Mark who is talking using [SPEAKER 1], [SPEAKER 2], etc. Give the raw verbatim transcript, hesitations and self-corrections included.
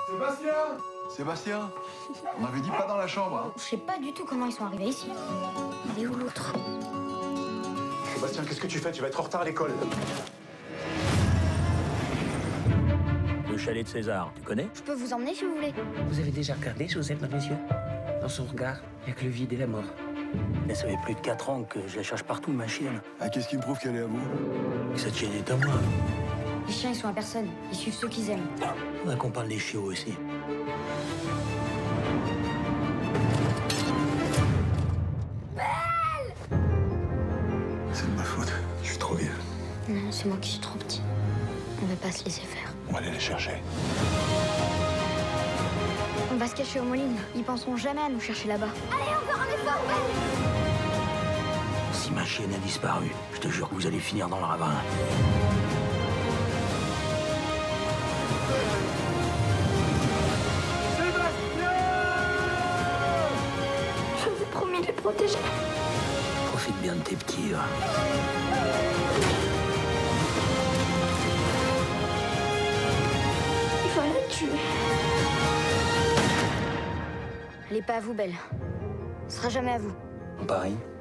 [SPEAKER 1] Sébastien Sébastien On avait dit pas dans la chambre, hein.
[SPEAKER 2] Je sais pas du tout comment ils sont arrivés ici. Il est où l'autre?
[SPEAKER 3] Sébastien, qu'est-ce que tu fais? Tu vas être en retard à l'école.
[SPEAKER 4] Le chalet de César, tu connais?
[SPEAKER 2] Je peux vous emmener si vous voulez.
[SPEAKER 5] Vous avez déjà regardé Joseph dans les yeux? Dans son regard, il n'y a que le vide et la mort.
[SPEAKER 4] Mais ça fait plus de quatre ans que je la cherche partout, ma chienne.
[SPEAKER 1] Ah, qu'est-ce qui me prouve qu'elle est à vous?
[SPEAKER 4] Et cette chienne est à moi.
[SPEAKER 2] Les chiens, ils sont à personne. Ils suivent ceux qu'ils aiment.
[SPEAKER 4] On accompagne les chiots aussi.
[SPEAKER 1] C'est de ma faute. Je suis trop vieux.
[SPEAKER 2] Non, c'est moi qui suis trop petit. On va pas se laisser faire.
[SPEAKER 1] On va aller les chercher.
[SPEAKER 2] On va se cacher aux Moulines. Ils penseront jamais à nous chercher là-bas. Allez, encore un effort, Ben!
[SPEAKER 4] Si ma chienne a disparu, je te jure que vous allez finir dans le ravin.
[SPEAKER 2] Je vous promets de les protéger.
[SPEAKER 4] Profite bien de tes petits. Hein.
[SPEAKER 2] Il faut la tuer. Elle est pas à vous, Belle. Ce sera jamais à vous.
[SPEAKER 4] On parie?